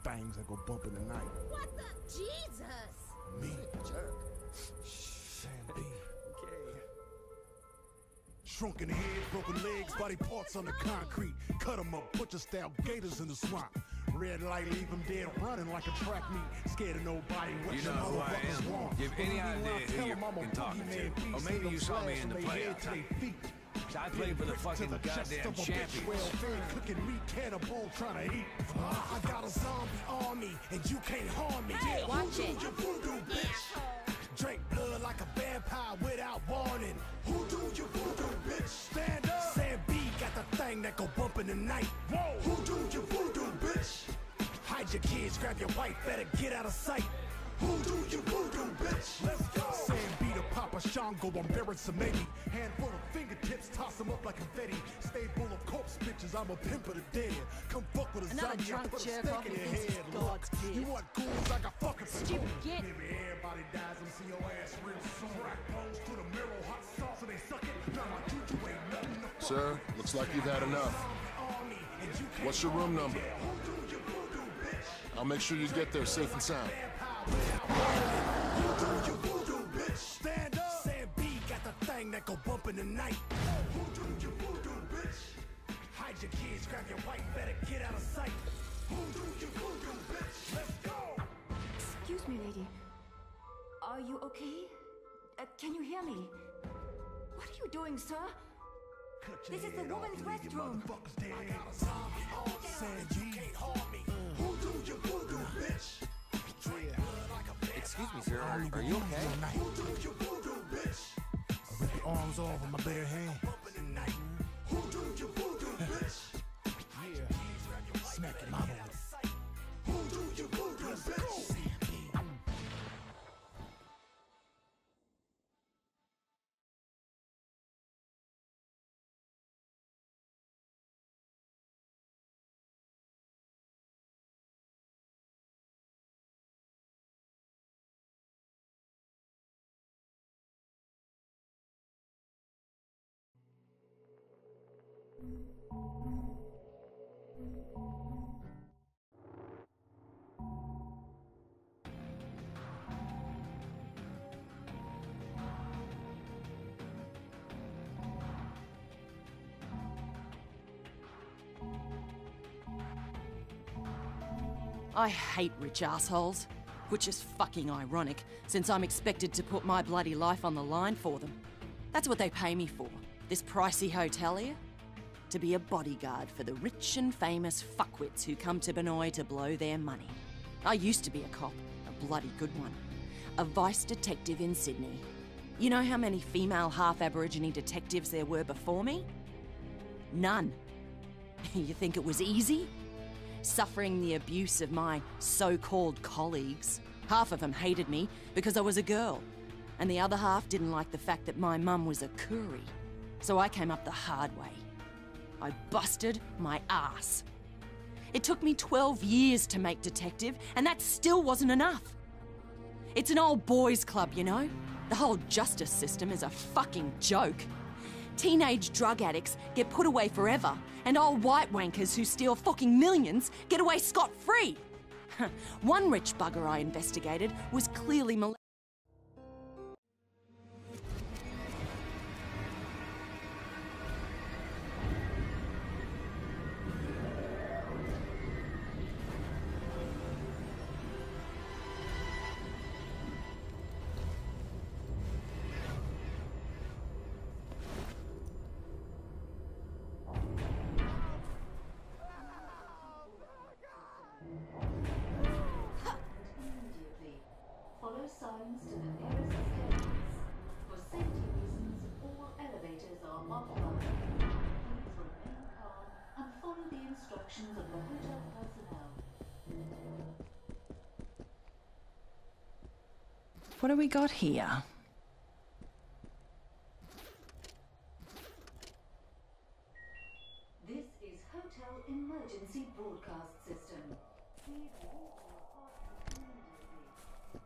things that go bump in the night. What the? Jesus! Me? Jerk. Sam B. Okay. Shrunken head, broken legs, body parts on the concrete. Cut 'em up, butcher-style gators in the swamp. Red light, leave 'em dead running like a track meet. Scared of nobody. You know who I am. Give any idea who you're fucking talking to. Or maybe you saw me in the playoffs. I played for the fucking goddamn champions. Cooking meat, cannibal trying to eat. I got a zombie army, and you can't harm me. Hey, Yeah, watch who it. do you voodoo, bitch? Drink blood like a vampire without warning. Who do you voodoo, bitch? Stand up. Sam B got the thing that go bump in the night. Whoa. Who do you voodoo, bitch? Hide your kids, grab your wife, better get out of sight. Who do you voodoo, bitch? Let's go. Sam B to Papa Shango, I'm buried some maybe. Handful of fingertips, toss them up like confetti. Stay full of corpse bitches, I'm a pimp of the dead. Come fuck with a Another zombie, I drunk put a jerk stick off in who your thinks head. it's God's Look, gift. you want goons, I got fucking Stupid git. Maybe everybody dies, I'm see your ass real soon. Rack bones to the mirror, hot sauce, and they suck it. Now my juju ain't nothing to fuck. Sir, looks like you've had enough. What's your room number? I'll make sure you get there safe and sound. Stand up. Sam B got the thing that go bump in the night. Who do you voodoo, bitch? Hide your kids, grab your wife, better get out of sight. Who do you voodoo, bitch? Let's go. Excuse me, lady. Are you okay? Can you hear me? What are you doing, sir? This is the woman's restroom. Sam B can't harm me. Who do you voodoo, bitch? Excuse me, sir. Are you okay? Who do you voodoo, bitch? Rip your arms off with my bare hand. Who do you voodoo, bitch? Yeah. Smack your mama with it. Who do you voodoo, bitch? I hate rich assholes, which is fucking ironic, since I'm expected to put my bloody life on the line for them. That's what they pay me for, this pricey hotel here. To be a bodyguard for the rich and famous fuckwits who come to Benoi to blow their money. I used to be a cop, a bloody good one. A vice detective in Sydney. You know how many female half-Aborigine detectives there were before me? None. You think it was easy? Suffering the abuse of my so-called colleagues. Half of them hated me because I was a girl, and the other half didn't like the fact that my mum was a Koori. So I came up the hard way. I busted my ass. It took me 12 years to make detective, and that still wasn't enough. It's an old boys' club, you know? The whole justice system is a fucking joke. Teenage drug addicts get put away forever, and old white wankers who steal fucking millions get away scot-free. One rich bugger I investigated was clearly molested. Follow signs to the nearest staircase. For safety reasons, all elevators are offline. Please remain calm and follow the instructions of the hotel personnel. What do we got here? This is Hotel Emergency Broadcast System. Please leave your apartment immediately.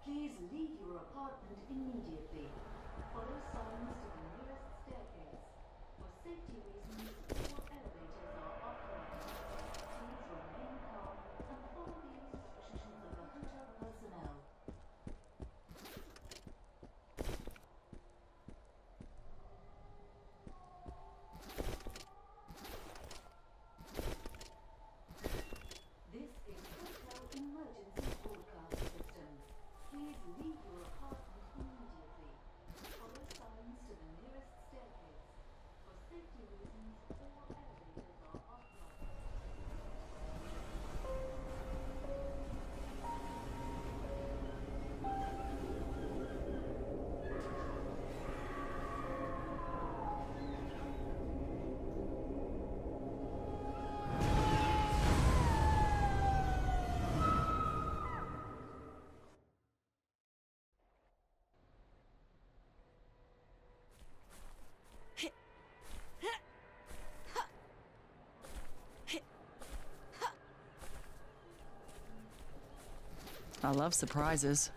Please leave your apartment immediately. Follow signs to the nearest staircase. For safety reasons, all elevators are offline. Please remain calm and follow the instructions of the hotel personnel. This is hotel emergency broadcast system. Please leave your apartment immediately. Follow signs to the nearest staircase. For safety reasons, all elevators are offline. I love surprises.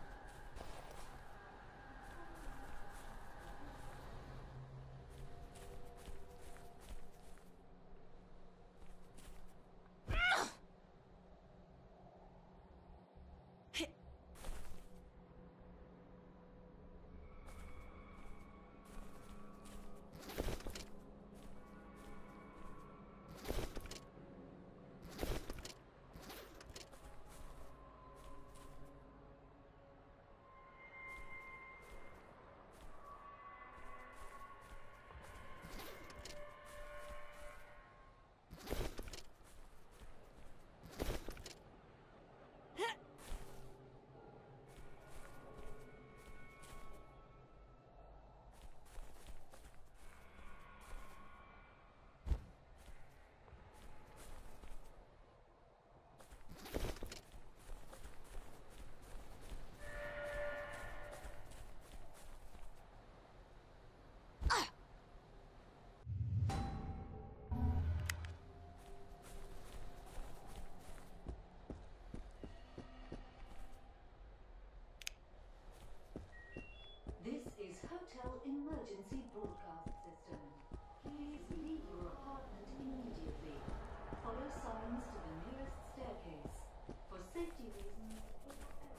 This is hotel emergency broadcast system. Please leave your apartment immediately. Follow signs to the nearest staircase. For safety reasons, all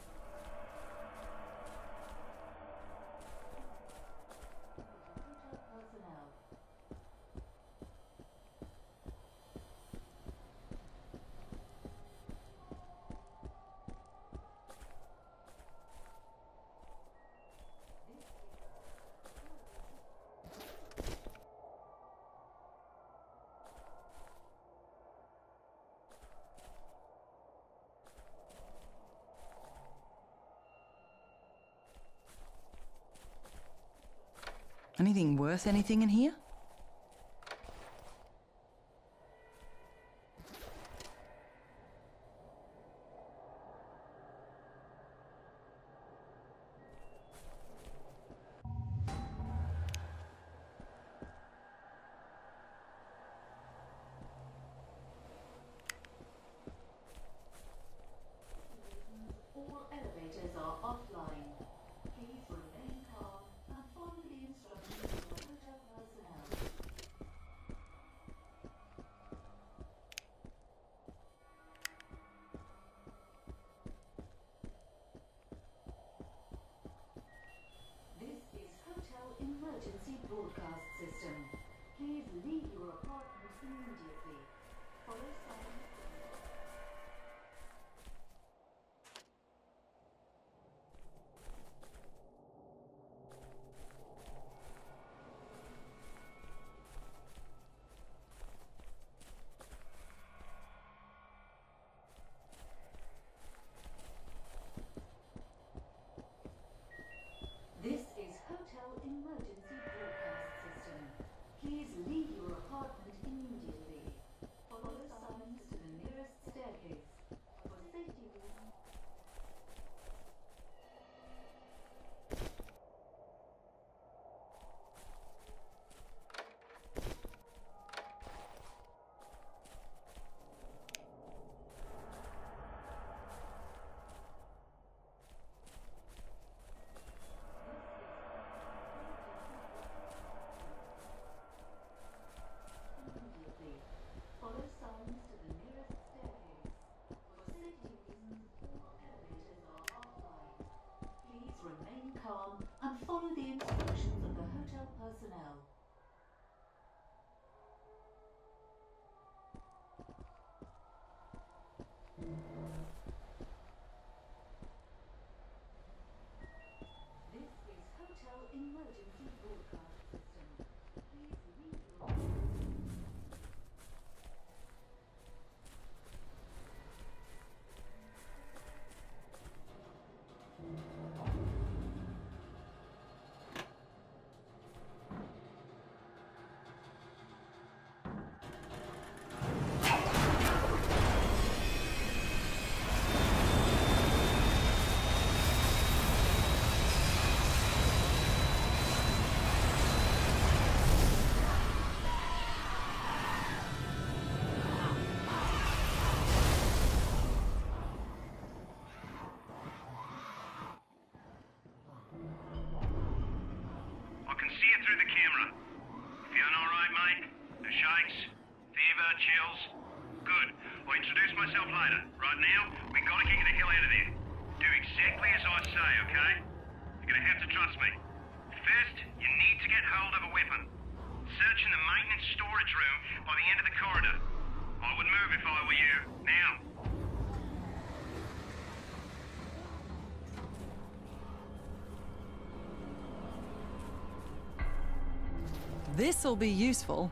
hotel personnel. Anything worth anything in here? All elevators are offline. Please remain calm and follow the instructions of the hotel personnel. This is hotel emergency broadcast system. Please leave your apartment immediately. Follow signs. This is hotel emergency broadcast system. Please leave your apartment immediately. Follow signs to the the instructions of the hotel personnel. This is Hotel Emergency Broadcast System. Please leave your... Through the camera. Feeling alright, mate? The shakes? Fever? Chills? Good. I'll introduce myself later. Right now, we gotta get you the hell out of there. Do exactly as I say, okay? You're gonna have to trust me. First, you need to get hold of a weapon. Search in the maintenance storage room by the end of the corridor. I would move if I were you. Now. This'll be useful.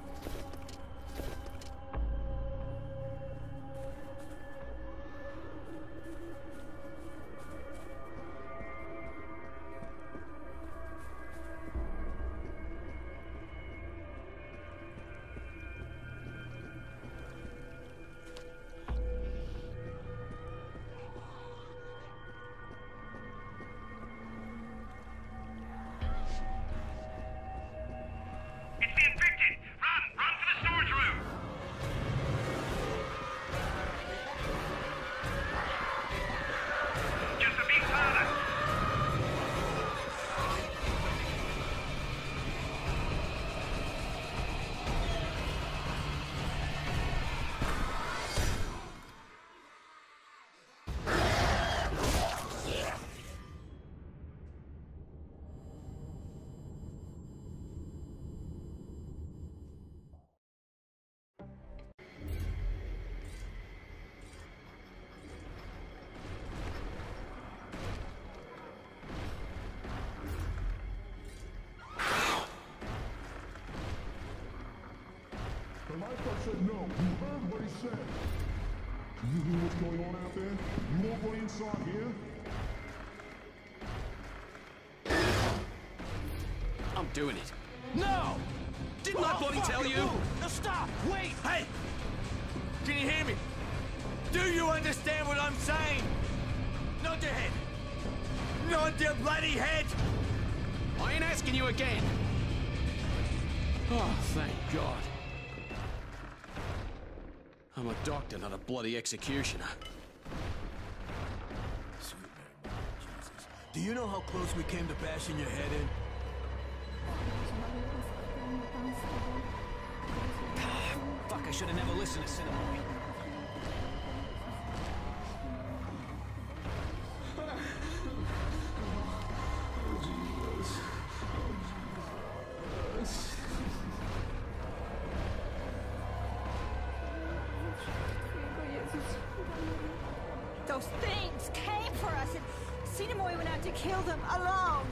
The lifeguard said no. You heard what he said. You hear what's going on out there? You won't go inside here? I'm doing it. No! Didn't I bloody tell you? Now stop! Wait! Hey! Can you hear me? Do you understand what I'm saying? Nod your head. Nod your bloody head! I ain't asking you again. Oh, thank God. I'm a doctor, not a bloody executioner. Sweet Mary, Jesus. Do you know how close we came to bashing your head in? Fuck, I should have never listened to Cinnamon. Those things came for us, and Cinemoy went out to kill them alone.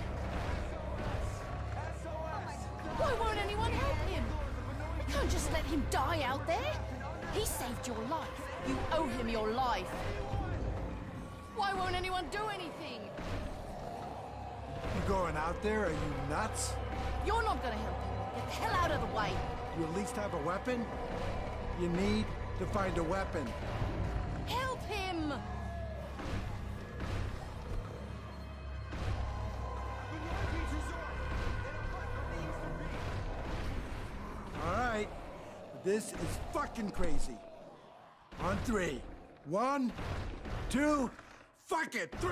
Why won't anyone help him? You can't just let him die out there. He saved your life. You owe him your life. Why won't anyone do anything? You going out there? Are you nuts? You're not gonna help him. Get the hell out of the way. You at least have a weapon? You need to find a weapon. Help him! All right. This is fucking crazy. On 3. 1, 2, fuck it, 3!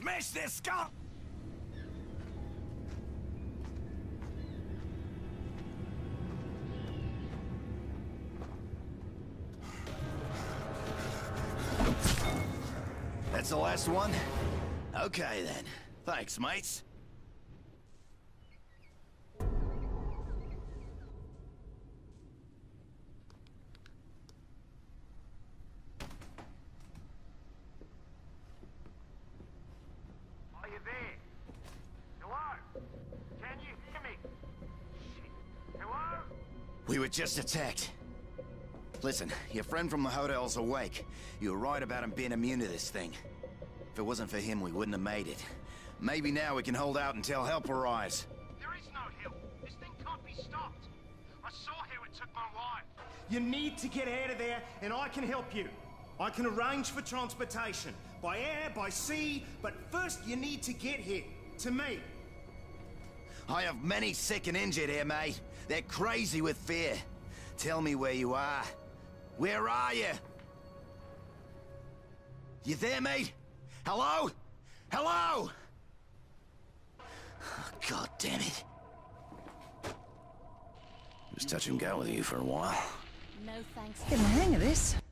smash their skull! That's the last one? Okay, then. Thanks, mates. Are you there? Hello? Can you hear me? Shit. Hello? We were just attacked. Listen, your friend from the hotel's awake. You were right about him being immune to this thing. If it wasn't for him, we wouldn't have made it. Maybe now we can hold out until help arrives. There is no help. This thing can't be stopped. I saw how it took my wife. You need to get out of there, and I can help you. I can arrange for transportation. By air, by sea, but first you need to get here. To me. I have many sick and injured here, mate. They're crazy with fear. Tell me where you are. Where are you? You there, mate? Hello? Hello? Oh, God damn it. It was touch and go with you for a while. No thanks. Get the hang of this.